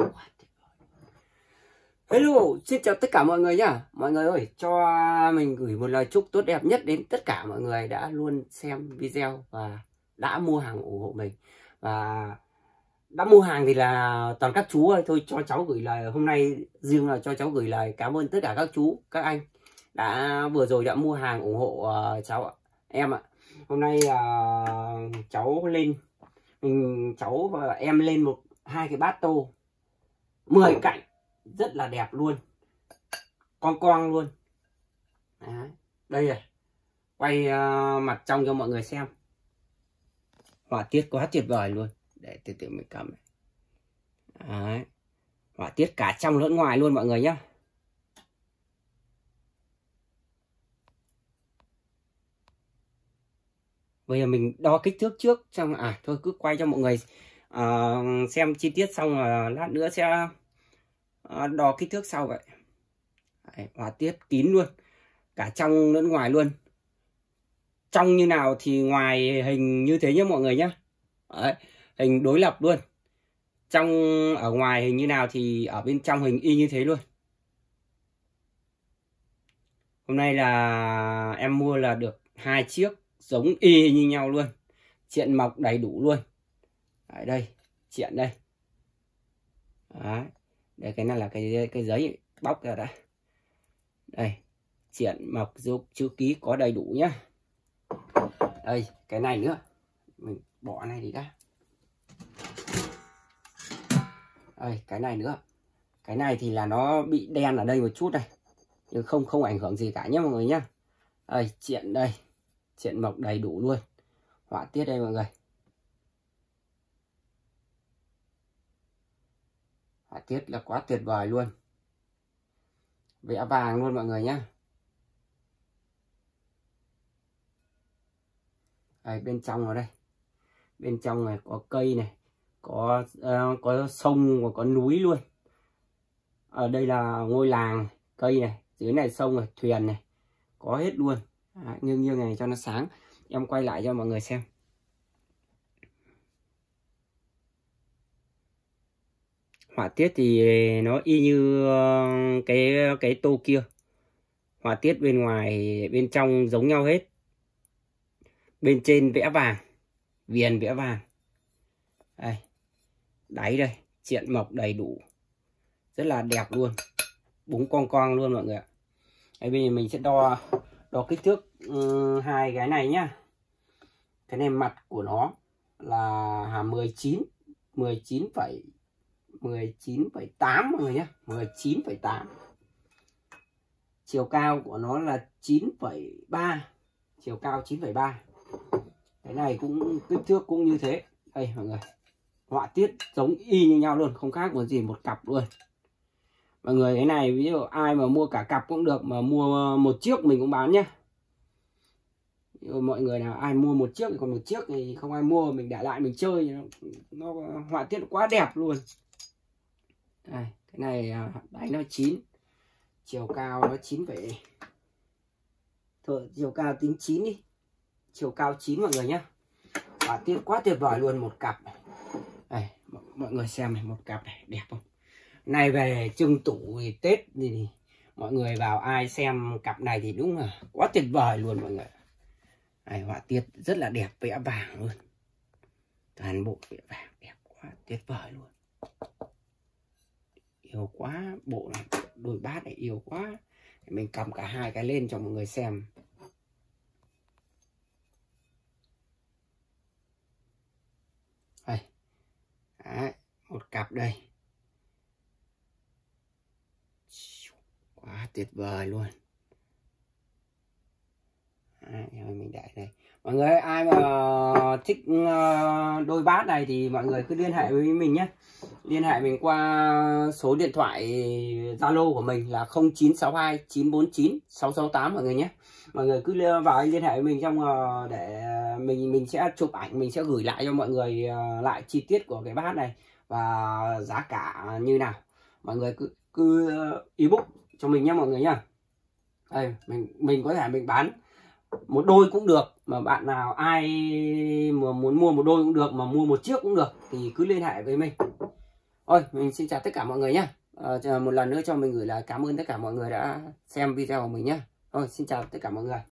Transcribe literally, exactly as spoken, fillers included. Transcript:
Hello, xin chào tất cả mọi người nhá. Mọi người ơi, cho mình gửi một lời chúc tốt đẹp nhất đến tất cả mọi người đã luôn xem video và đã mua hàng ủng hộ mình. Và đã mua hàng thì là toàn các chú ơi, thôi cho cháu gửi lời hôm nay riêng là cho cháu gửi lời cảm ơn tất cả các chú, các anh đã vừa rồi đã mua hàng ủng hộ uh, cháu ạ. Em ạ. Hôm nay uh, cháu lên mình cháu và em lên một hai cái bát tô mười cạnh rất là đẹp luôn, con con luôn. Đấy. Đây này, quay uh, mặt trong cho mọi người xem, họa tiết quá tuyệt vời luôn. Để từ từ mình cầm này. Đấy. Họa tiết cả trong lẫn ngoài luôn mọi người nhé. Bây giờ mình đo kích thước trước xong à thôi cứ quay cho mọi người uh, xem chi tiết xong là lát nữa sẽ uh, đo kích thước sau vậy. Đấy, họa tiết kín luôn, cả trong lẫn ngoài luôn. Trong như nào thì ngoài hình như thế nhé mọi người nhé. Đấy, hình đối lập luôn. Trong ở ngoài hình như nào thì ở bên trong hình y như thế luôn. Hôm nay là em mua là được hai chiếc giống y như nhau luôn, triện mọc đầy đủ luôn. Đấy, đây triện đây. Đấy, đây cái này là cái cái giấy bóc ra đã. Đây triện mọc giúp chữ ký có đầy đủ nhá. Đây cái này nữa, mình bỏ này đi đã. Đây cái này nữa, cái này thì là nó bị đen ở đây một chút này, nhưng không không ảnh hưởng gì cả nhé mọi người nhá. Đây triện đây, triện mọc đầy đủ luôn, họa tiết đây mọi người, họa tiết là quá tuyệt vời luôn, vẽ vàng luôn mọi người nhá. Đây, bên trong ở đây, bên trong này có cây này, có uh, có sông và có núi luôn. Ở đây là ngôi làng, cây này, dưới này sông này, thuyền này, có hết luôn. À, nghiêng nghiêng này cho nó sáng, em quay lại cho mọi người xem. Họa tiết thì nó y như cái cái tô kia, họa tiết bên ngoài bên trong giống nhau hết. Bên trên vẽ vàng, viền vẽ vàng. Đây, đáy đây, triện mọc đầy đủ, rất là đẹp luôn, búng con con luôn mọi người ạ. Đây, bây giờ mình sẽ đo đo kích thước uh, hai cái này nhá. Cái này mặt của nó là mười chín mười chín phẩy mười chín phẩy tám mọi người nhé, mười chín phẩy tám. Chiều cao của nó là chín phẩy ba, chiều cao chín phẩy ba. Cái này cũng kích thước cũng như thế. Đây mọi người, họa tiết giống y như nhau luôn, không khác một gì một cặp luôn. Mọi người cái này ví dụ ai mà mua cả cặp cũng được, mà mua một chiếc mình cũng bán nhé. Mọi người nào ai mua một chiếc thì còn một chiếc thì không ai mua, mình để lại mình chơi, nó, nó họa tiết quá đẹp luôn. Đây, cái này đáy nó chín, chiều cao nó chín phẩy, thôi chiều cao tính chín đi, chiều cao chín mọi người nhé. Họa tiết quá tuyệt vời luôn, một cặp này. Đây, mọi người xem này, một cặp này đẹp không? Này về trưng tủ thì Tết thì mọi người vào ai xem cặp này thì đúng là quá tuyệt vời luôn mọi người. Này, họa tiết rất là đẹp, vẽ vàng luôn, toàn bộ vẽ vàng đẹp quá tuyệt vời luôn, yêu quá. Bộ này đôi bát này yêu quá. Mình cầm cả hai cái lên cho mọi người xem. Đây. Đấy, một cặp đây, quá tuyệt vời luôn. Đấy, mình để đây. Mọi người ai mà thích uh, đôi bát này thì mọi người cứ liên hệ với mình nhé. Liên hệ mình qua số điện thoại Zalo của mình là không chín sáu hai chín bốn chín sáu sáu tám mọi người nhé. Mọi người cứ vào liên hệ với mình trong uh, để mình mình sẽ chụp ảnh, mình sẽ gửi lại cho mọi người uh, lại chi tiết của cái bát này và giá cả như nào. Mọi người cứ cứ ebook cho mình nhé mọi người nhá. Đây, mình mình có thể mình bán một đôi cũng được, mà bạn nào ai mà muốn mua một đôi cũng được, mà mua một chiếc cũng được thì cứ liên hệ với mình. Thôi mình xin chào tất cả mọi người nhé. À, một lần nữa cho mình gửi lời cảm ơn tất cả mọi người đã xem video của mình nhé. Thôi xin chào tất cả mọi người.